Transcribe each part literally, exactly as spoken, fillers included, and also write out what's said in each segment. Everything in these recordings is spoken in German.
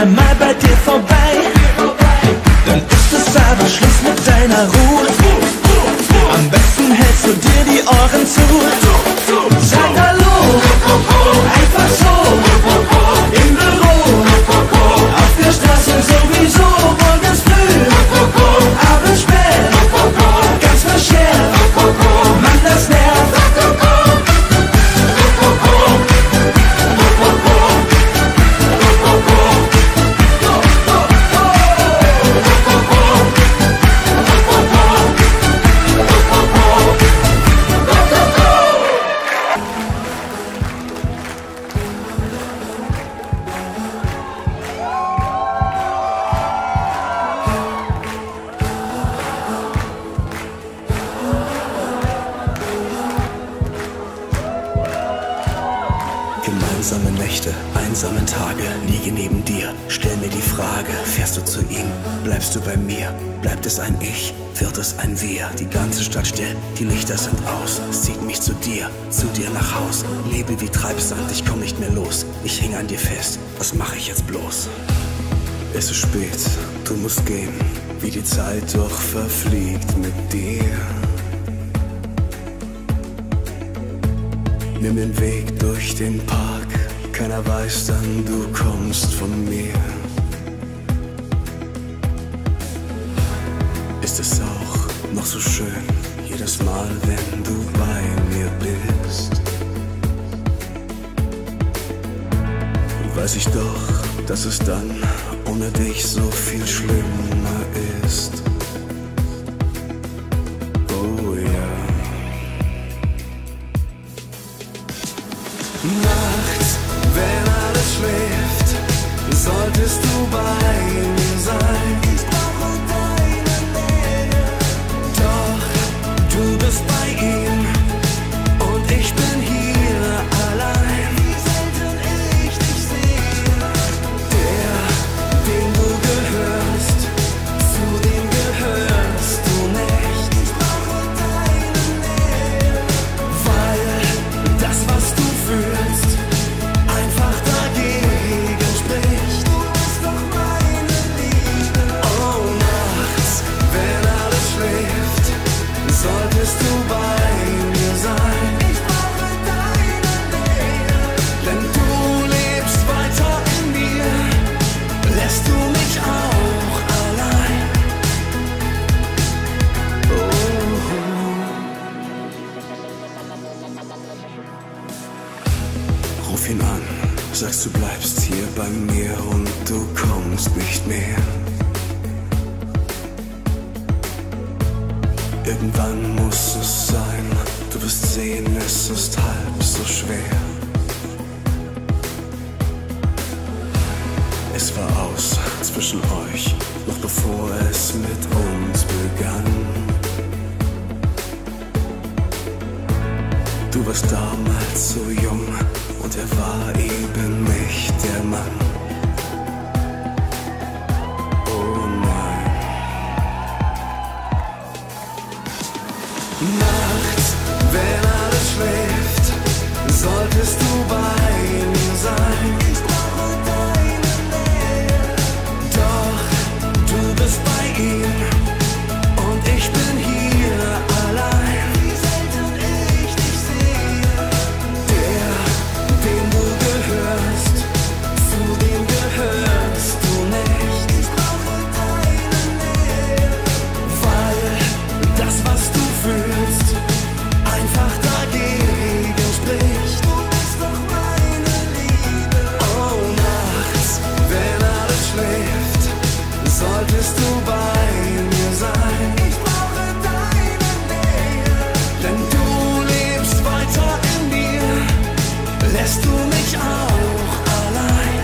einmal bei dir vorbei. Dann ist es aber Schluss mit deiner Ruhe. Am besten hältst du dir die Ohren zu. Sag Hallo, einfach so, im Büro, auf der Straße sowieso, morgens früh, abends spät, ganz verschärft, Mann, das nervt. Gemeinsame Nächte, einsame Tage, liege neben dir, stell mir die Frage, fährst du zu ihm, bleibst du bei mir, bleibt es ein Ich, wird es ein Wir, die ganze Stadt still, die Lichter sind aus, es zieht mich zu dir, zu dir nach Haus, lebe wie Treibsand, ich komm nicht mehr los, ich häng an dir fest, was mach ich jetzt bloß? Es ist spät, du musst gehen, wie die Zeit doch verfliegt mit dir. Nimm den Weg durch den Park, keiner weiß dann, du kommst von mir. Ist es auch noch so schön, jedes Mal, wenn du bei mir bist? Weiß ich doch, dass es dann ohne dich so viel schlimmer ist. Oh ja. Nachts, wenn alles schläft, solltest du bei mir sein. Ich brauche deine Nähe. Doch du bist bei ihm und ich bin hier allein. Wie selten ich dich sehe. Der, dem du gehörst, zu dem gehörst du nicht. Ich brauche deine Nähe, weil das, was du fühlst, einfach dagegen spricht. Du bist doch meine Liebe. Oh, nachts, wenn alles schläft, solltest du bei mir sein. Ich brauche deine Nähe, denn du lebst weiter in mir, lässt du mich auch allein. Oh. Ruf ihn an, sagst du bleibst hier bei mir und du kommst nicht mehr. Irgendwann muss es sein, du wirst sehen, es ist halb so schwer. Es war aus zwischen euch, noch bevor es mit uns begann. Du warst damals so jung und er war eben nicht der Mann. Oh nein. Nachts, wenn alles schläft, solltest du bei mir sein. Ich brauche deine Nähe. Doch du bist bei ihm und ich bin hier allein. Wie selten ich dich sehe. Der, dem du gehörst, zu dem gehörst du nicht. Ich brauche deine Nähe, weil das, was du fühlst, einfach dagegen spricht. Du bist doch meine Liebe. Oh, nachts, wenn alles schläft, solltest du bei mir sein. Ich brauche deine Nähe, denn du lebst weiter in mir, lässt du mich auch allein.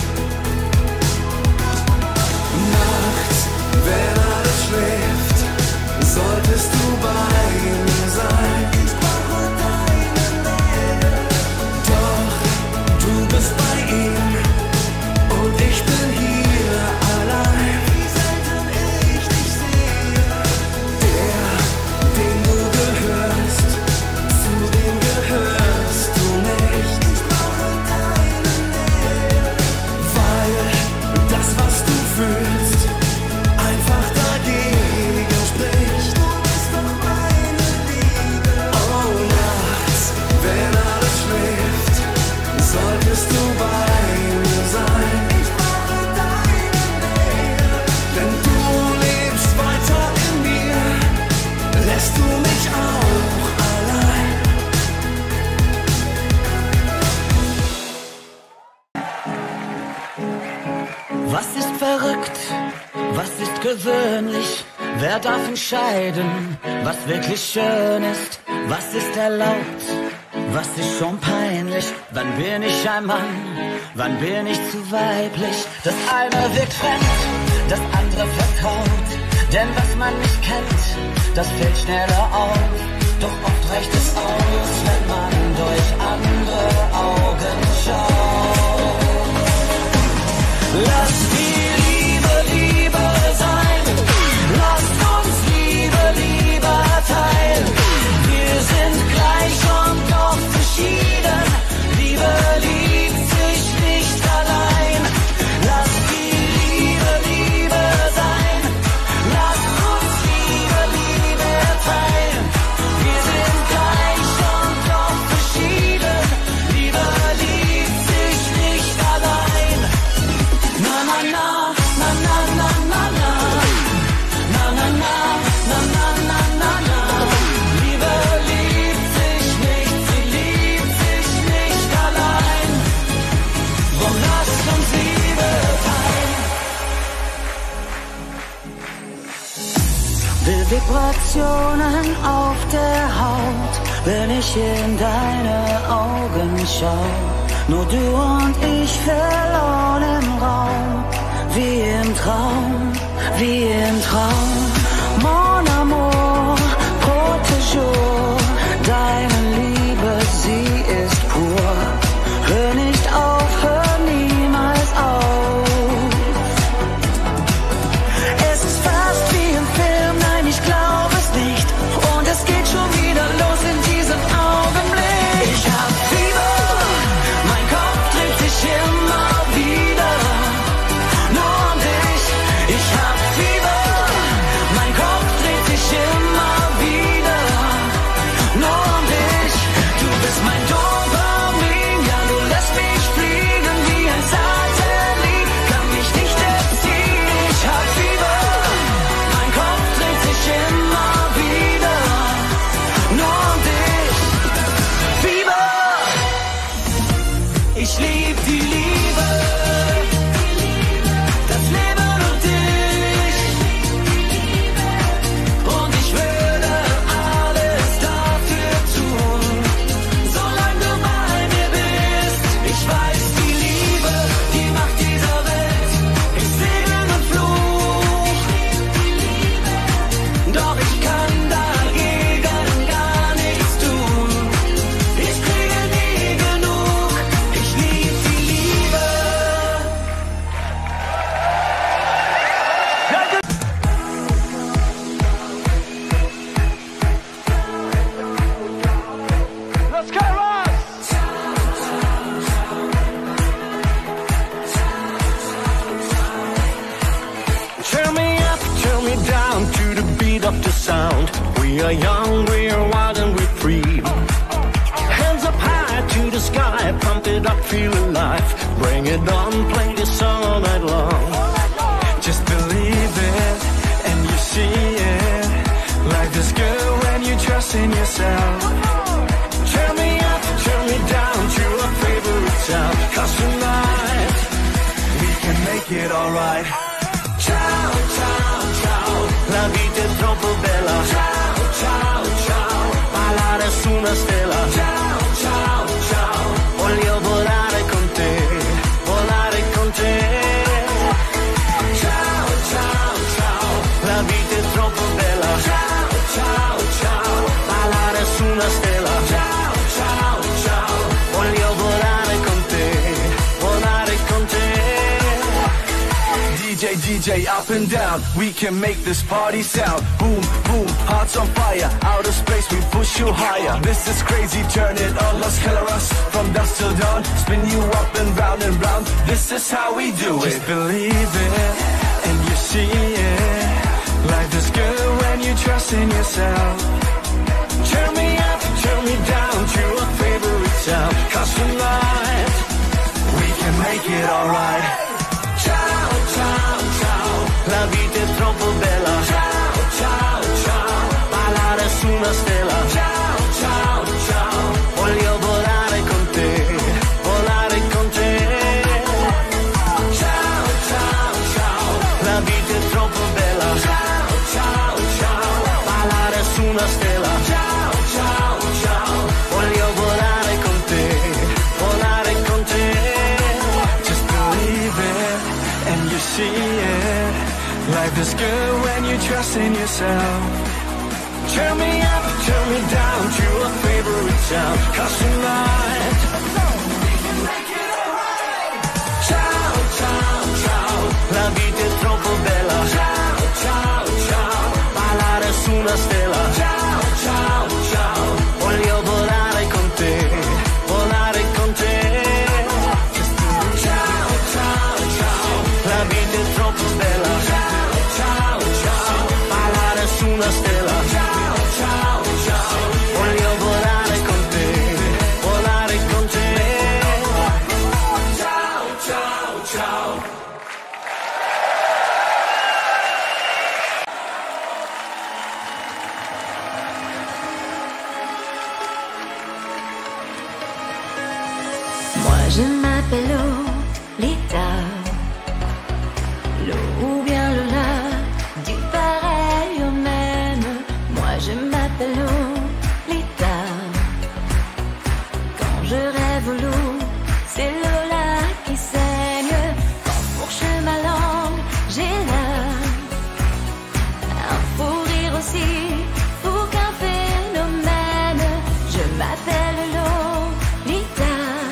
Nachts, wenn alles schläft, solltest du bei mir sein. Ich brauche deine Nähe. Doch du bist bei ihm und ich bin hier allein. Wie selten ich dich sehe. Der, dem du gehörst, zu dem gehörst du nicht. Ich brauche deine Nähe, weil Was ist verrückt? Was ist gewöhnlich? Wer darf entscheiden, was wirklich schön ist? Was ist erlaubt? Was ist schon peinlich? Wann bin ich ein Mann? Wann bin ich zu weiblich? Das eine wirkt fremd, das andere vertraut. Denn was man nicht kennt, das fällt schneller auf. Doch oft reicht es aus, wenn man durch andere Augen schaut. Lass die Liebe, Liebe sein. Lasst uns Liebe, Liebe teilen. Wir sind gleich und doch verschieden. Liebe liebt sich nicht allein. Lass die Liebe, Liebe sein. Lasst uns Liebe, Liebe teilen. Wir sind gleich und doch verschieden. Liebe liebt sich nicht allein. Na na na, na na na na na. Na na na, na na na na na. Liebe liebt sich nicht, sie liebt sich nicht allein. Drum lasst uns Liebe teilen. Will Vibrationen auf der Haut, wenn ich in deine Augen schau. Nur du und ich verloren im Raum, wie im Traum, wie im Traum. Mon amour, protegeau, deine Liebe, sie ist pur. Hör nicht auf, hör niemals auf. Es ist fast wie im Film, nein, ich glaube es nicht. Und es geht schon wieder los in diesem Augenblick. Ich hab Fieber, mein Kopf dreht sich immer wieder. Nur um dich, ich hab Fieber, mein Kopf dreht sich immer wieder. Nur um dich, du bist mein Dopamin, ja, du lässt mich fliegen wie ein Satellit, kann mich nicht erziehen. Ich hab Fieber, mein Kopf dreht sich immer wieder. Nur um dich, Fieber. Ich lieb die Liebe, das Leben und dich. Und ich würde alles dafür tun, solange du bei mir bist. Ich weiß, die Liebe, die macht dieser Welt ist Segen und Fluch. Doch ich kann dagegen gar nichts tun. Ich kriege nie genug. Ich lieb die Liebe. Let's go, Ross! Turn me up, turn me down to the beat of the sound. We are young, we are wild and we're free. Hands up high to the sky, pump it up, feel alive. Bring it on, play this song all night long. Just believe it, and you see it. Life is good when you trust in yourself. Turn me up, turn me down to a favorite sound. Cause tonight, we can make it alright. Ciao, ciao, ciao, la vita è troppo bella. Ciao, ciao, ciao, ballare su una stella. Ciao, ciao, ciao, voglio volare con te, volare con te. Ciao, ciao, ciao, la vita è troppo bella. Ciao, ciao, ciao, ballare su una stella. Ciao, ciao, ciao, voglio volare con te, volare con te. D J, D J, up and down, we can make this party sound. Boom, boom, hearts on fire, outer space, we push you higher. This is crazy, turn it on, Los Caloras, from dusk till dawn. Spin you up and round and round, this is how we do it. Just believe it, and you see it. Life is good when you trust in yourself. Turn me up, turn me down to a favorite sound. Cause tonight, we can make it alright. Ciao, ciao, ciao, la vita è troppo bella. Ciao, ciao, ciao, ballare su una stella. Ciao, ciao, ciao, voglio volare con te, volare con te. Ciao, ciao. see it. Life is good when you trust in yourself. Turn me up, turn me down to a favorite sound. Cause tonight we can make it alright. Ciao, ciao, ciao. La vita è troppo bella. Ciao, ciao, ciao. Ballare su una stella. Ciao, ciao, ciao. Voglio volare con te, volare con te. Ciao, ciao, ciao. La vita è troppo bella. Ciao, ciao, ciao. Ballare su una stella. Ciao, ciao, ciao. Voglio volare con te, volare con te. Ciao, ciao, ciao. Moi je m'appelle Lolita, Lo ou bien Lola, du pareil au même. Moi je m'appelle Lolita. Quand je rêve l'eau, c'est Lola qui saigne. Quand fourche ma langue, j'ai là un fou rire aussi, fou qu'un phénomène. Je m'appelle Lolita.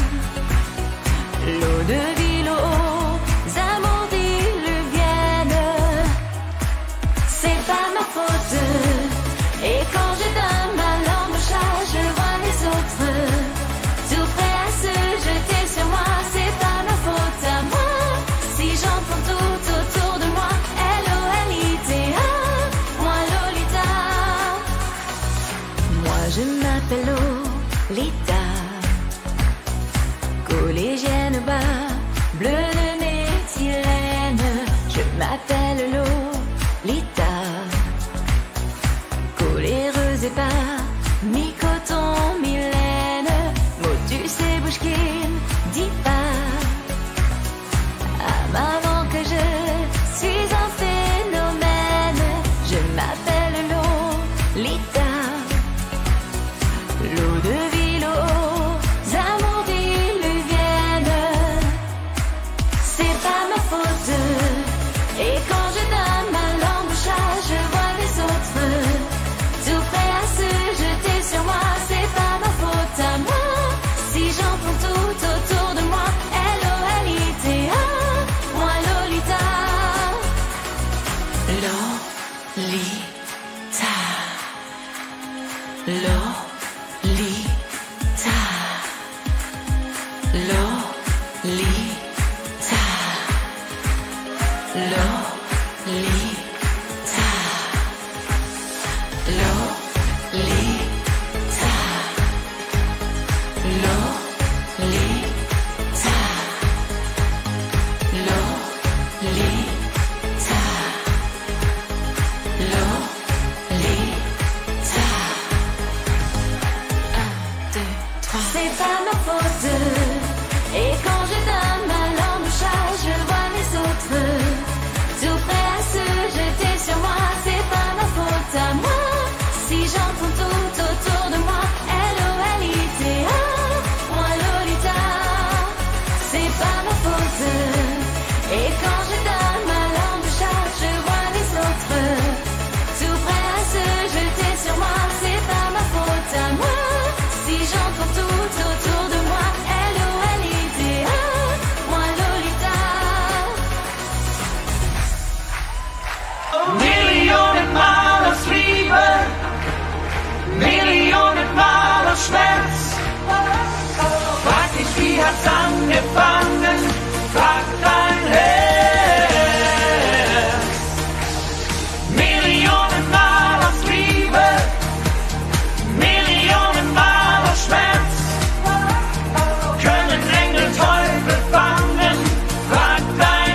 L'eau de ville aux amours diluviennes. C'est pas ma faute. Et quand je donne ma langue au chat, je vois les autres tout prêts à se jeter sur moi. C'est pas ma faute à moi si j'entends tout autour de moi. L O L I T A, moi Lolita. Moi je m'appelle Lolita. Collégienne bas, bleu de méthylène. Je m'appelle Lolita. Coléreuse et pas mi-coton, mi-laine. Motus et bouche qui ne dit pas à maman que je suis un phénomène. Je m'appelle Lolita. L'eau de ville aux amours diluviennes. C'est pas ma faute. Et quand je donne ma langue au chat, je vois les autres tout prêts à se jeter sur moi. C'est pas ma faute à moi si j'entends tout autour de moi. L O L I T A, moi Lolita. Lolita. Lolita. Lolita. Lolita. Lolita. Lolita. Lolita. Lolita. Un, deux, trois. C'est pas ma faute. Et quand je donne ma langue au chat, je vois les autres tout prêts à se jeter sur moi. C'est pas ma faute à moi si j'entends tout autour de moi. L O L I T A, moi Lolita. C'est pas ma faute. Et quand je donne ma langue au chat, je vois les autres tout prêts à se jeter sur moi. C'est pas ma faute à moi si j'entends tout autour de moi. L O L I T A, moi Lolita. Millionen Mal aus Liebe, Millionen Mal aus Schmerz. Frag dich, wie hat's angefangen? Frag dein Herz. Millionen Mal aus Liebe, Millionen Mal aus Schmerz. Können Engel Teufel fangen? Frag dein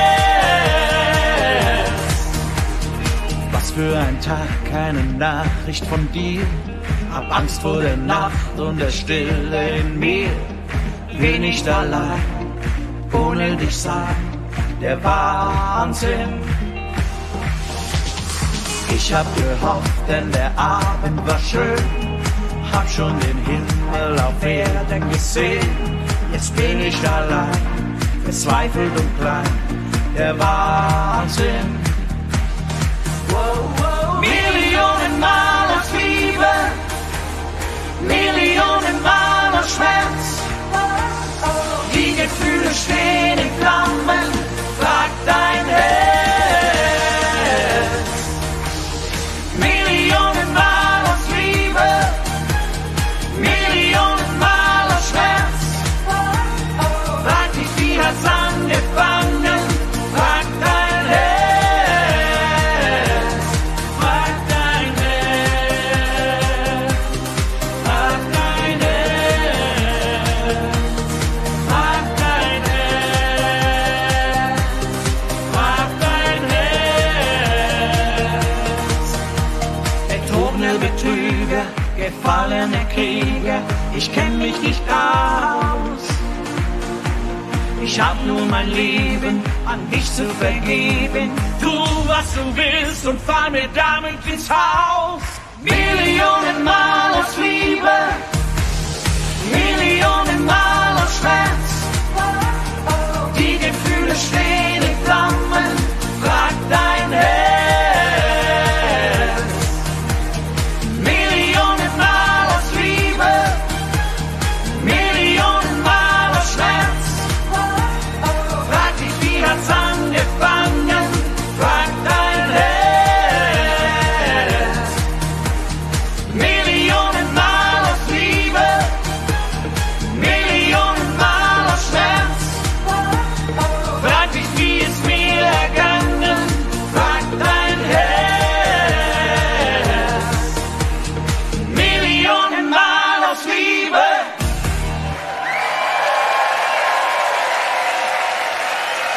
Herz. Was für ein Tag, keine Nachricht von dir. Hab Angst vor der Nacht und der Stille in mir. Bin nicht allein, ohne dich sein, der Wahnsinn. Ich hab gehofft, denn der Abend war schön. Hab schon den Himmel auf Erden gesehen. Jetzt bin ich allein, verzweifelt und klein. der Wahnsinn. Millionenmal aus Liebe, Millionenmal aus Schmerz. Die Gefühle stehen in Flammen, frag dein Herz. Millionenmal aus Liebe, Millionenmal aus Schmerz. Frag dich, wie hat's angefangen, frag dein Herz. Frag dein Herz, frag dein Herz, frag dein Herz, frag dein Herz. Betrogene Betrüger, gefallene Krieger, ich kenn mich nicht aus. Ich hab nur mein Leben an dich zu vergeben. Tu, was du willst und fahr mir damit ins Haus. Millionenmal aus Liebe,